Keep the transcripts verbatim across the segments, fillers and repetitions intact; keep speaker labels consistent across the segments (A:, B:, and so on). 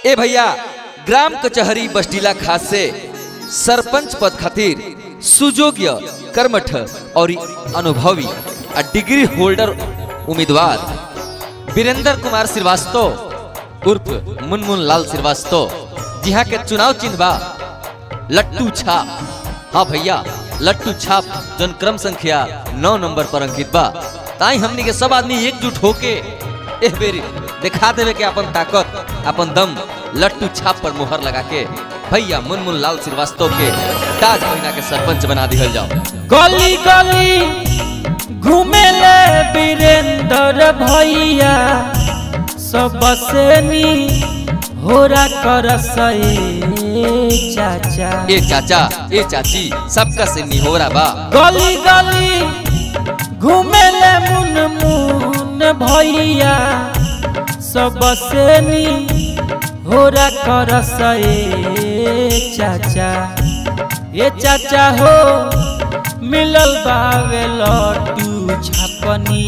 A: ए भैया ग्राम कचहरी बस्टीला खास से सरपंच पद खातिर सुयोग्य कर्मठ और अनुभवी आ डिग्री होल्डर उम्मीदवार वीरेंद्र कुमार श्रीवास्तव उर्फ मुनमुन लाल श्रीवास्तव जिहाँ के चुनाव चिन्ह बा लट्टू छाप। हाँ भैया लट्टू छाप जन क्रम संख्या नौ नंबर पर अंकित बा। ताई हमनी के सब आदमी एकजुट होके एह बेरी दिखा देवे के अपन ताकत अपन दम लट्टू छाप पर मुहर लगा के भैया मुनमुन लाल श्रीवास्तव के ताज महीना के सरपंच बना दिहल जाओ।
B: गली गली घूमे ले वीरेंद्र भैया सबसे नी होरा कर चाचा
A: ए चाचा ए चाची सबका से निहोरा बा।
B: गली गली घूमे ले मुनमुन भैया सबसे नी होरा कर चाचा ये चाचा हो मिलल बावे लट्टू छापनी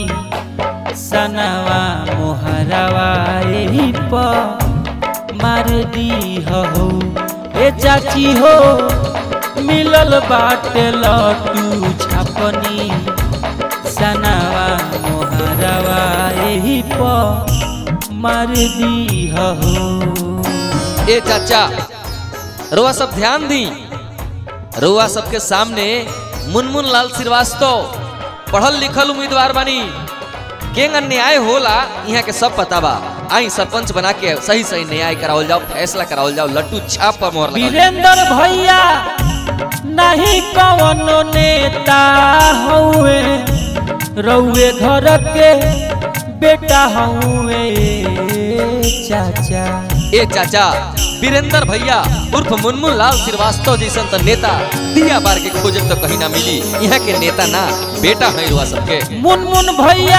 B: सनवा मोहरवा यही पर मार दी हो। ए चाची हो मिलल बाटे लट्टू छापनी सनवा मोहरवा यही पर मार दी हो।
A: ए चाचा रुआ सब ध्यान दी, रुआ सबके सामने मुनमुन लाल श्रीवास्तव पढ़ल लिखल उम्मीदवार बानी। केंग न्याय होला यहाँ के सब पता बा। आई सरपंच बना के सही सही न्याय करावल जाओ, फैसला करावल जाओ, लट्टू छाप पर मोहर लगाओ।
B: वीरेंद्र भैया नहीं कवनो नेता हुए रउए घर के बेटा हुए चाचा।
A: ए चाचा वीरेंद्र भैया उर्फ मुनमुन लाल श्रीवास्तव जैसन तो नेता दिया बार के खोजे तो कहीं ना मिली। यहाँ के नेता ना बेटा है रुआ सबके।
B: मुनमुन भैया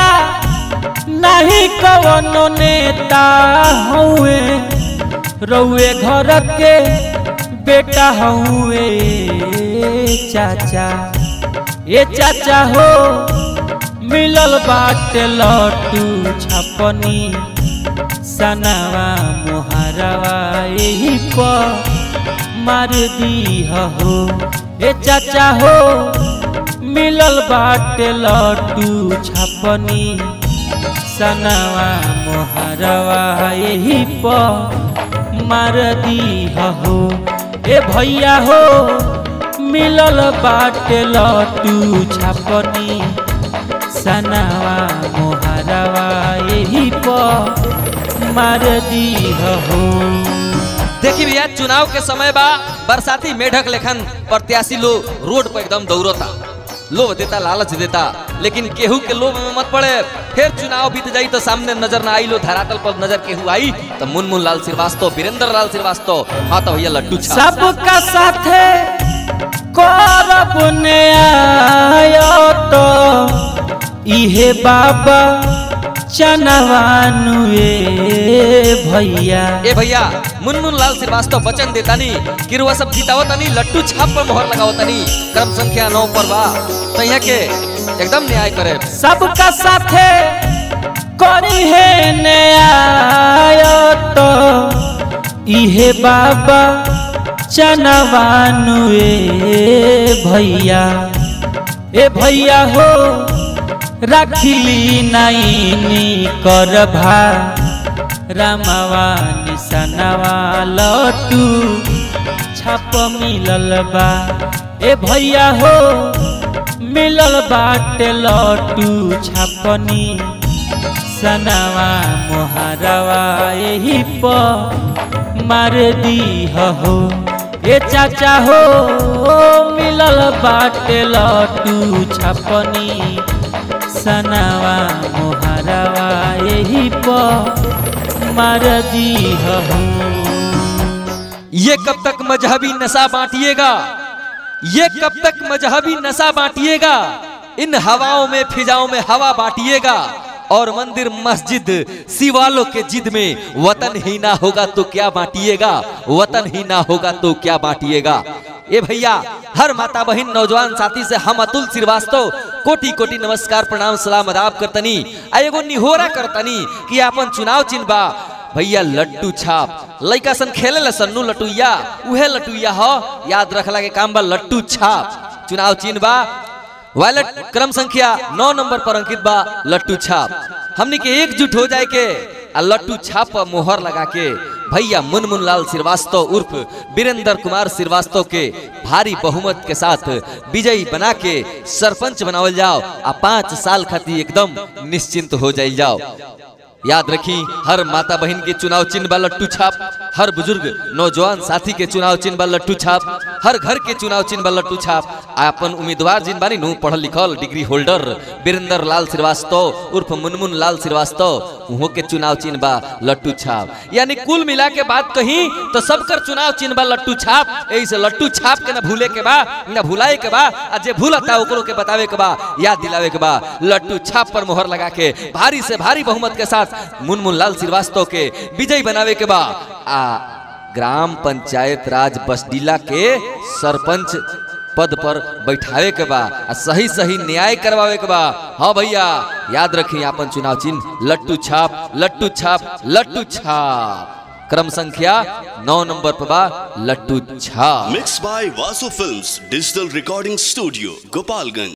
B: नहीं कवनो नेता हुए रउए घर के बेटा हुए चाचा। ये चाचा हो मिलल बाटे लट्टू छापनी सनवा मोहरवा यही पर मार दी हो। ए चाचा हो मिलल बाटे लट्टू छापनी सनवा मोहरवा यही पर मार दी हो। ए भैया हो मिलल बाटे लट्टू छापनी सनवा मोहरवा यही पर मार दी हो।
A: देखी भैया चुनाव के समय बा, बरसाती मेढक लेखन प्रत्याशी लोग रोड पर एकदम दौड़ता, लोभ देता लालच देता, लेकिन केहू के लोभ में मत पड़े। फिर चुनाव बीत जाई तो सामने नजर ना आई लो, धरातल पर नजर केहू आई तो मुनमुन लाल श्रीवास्तव वीरेंद्र लाल श्रीवास्तव हाँ तो भैया लट्टू छाप।
B: सबका साथे करब न्याय तो इहे बाबा चनवानु भैया।
A: ए भैया मुनमुन लाल श्रीवास्तव वचन देता नी कि रुआ सब जीतावत नी लट्टू छाप पर मोहर लगावत नी क्रम संख्या नौ पर बा तो यहाँ के एकदम न्याय करे।
B: सबका साथे करी है न्याय तो इहे बाबा चनवानु भैया। ए भैया हो रखली नहीं कर भा रामवा निसनवा लट्टू छाप मिलल बा। ए भैया हो मिलल बाटे लट्टू छापनी सनवा मोहरवा यही पर मार दी हो। ए चाचा हो मिलल बाटे लट्टू छापनी सनवा मोहरवा यही पर मार दी हो।
A: ये कब तक मजहबी नशा बांटिएगा, ये कब तक मजहबी नशा बांटिएगा, इन हवाओं में फिजाओं में हवा बांटिएगा और मंदिर मस्जिद शिवालों के जिद में वतन ही ना होगा तो क्या बांटिएगा, वतन ही ना होगा तो क्या बांटिएगा। ए भैया हर माता बहन नौजवान साथी से हम अतुल श्रीवास्तव कोटि कोटि नमस्कार प्रणाम सलाम आदाब करतनी। आ एगो निहोरा करतनी कि अपन चुनाव चिन्ह बा भैया लट्टू छाप। लइका सन खेले ला सन्नू लटुइया, उहे लटुइया हो, याद रखला के काम बा लट्टू छाप। चुनाव चिन्ह बा वायलट क्रम संख्या नौ नंबर पर अंकित बा लट्टू छाप। हमनी के एकजुट हो जाए के आ लट्टू छाप पर मोहर लगा के भैया मुनमुन लाल श्रीवास्तव उर्फ वीरेंद्र कुमार श्रीवास्तव के भारी बहुमत के साथ विजयी बना के सरपंच बनावल जाओ आ पांच साल खातिर एकदम निश्चिंत हो जाइल जाओ। याद रखी हर माता बहन के चुनाव चिन्ह बा लट्टू छाप, हर बुजुर्ग नौजवान साथी के चुनाव चिन्ह बा लट्टू छाप, हर घर के चुनाव चिन्ह बा लट्टू छाप। अपन उम्मीदवार जिन बानी नु पढ़ल लिखल डिग्री होल्डर वीरेंद्र लाल श्रीवास्तव उर्फ मुनमुन लाल श्रीवास्तव उहो के चुनाव चिन्ह बा लट्टू छाप। यानी कुल मिला के बात कही तो सबकर चुनाव चिन्ह बा लट्टू छाप। एही से लट्टू छाप के ना भूले के बा ना भुलाए के बा, आ जे भूलता ओकरो के बतावे के बा, याद दिलावे के बा। लट्टू छाप पर मोहर लगा के भारी से भारी बहुमत के साथ मुनमुन लाल श्रीवास्तव के विजयी बनावे के बा आ ग्राम पंचायत राज बसडीला के सरपंच पद पर बैठावे के बा आ सही सही न्याय करवावे के बा। हाँ भैया याद रखी अपन चुनाव चिन्ह लट्टू छाप, लट्टू छाप, लट्टू छाप। क्रम संख्या नौ नंबर पर बा लट्टू छाप।
C: Mix by Vasu films digital recording studio Gopalganj.